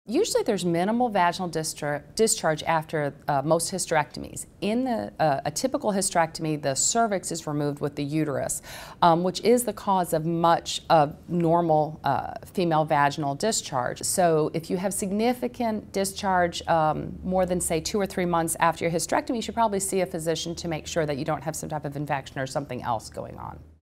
Usually there's minimal vaginal discharge after most hysterectomies. In a typical hysterectomy, the cervix is removed with the uterus, which is the cause of much of normal female vaginal discharge. So if you have significant discharge more than, say, 2 or 3 months after your hysterectomy, you should probably see a physician to make sure that you don't have some type of infection or something else going on.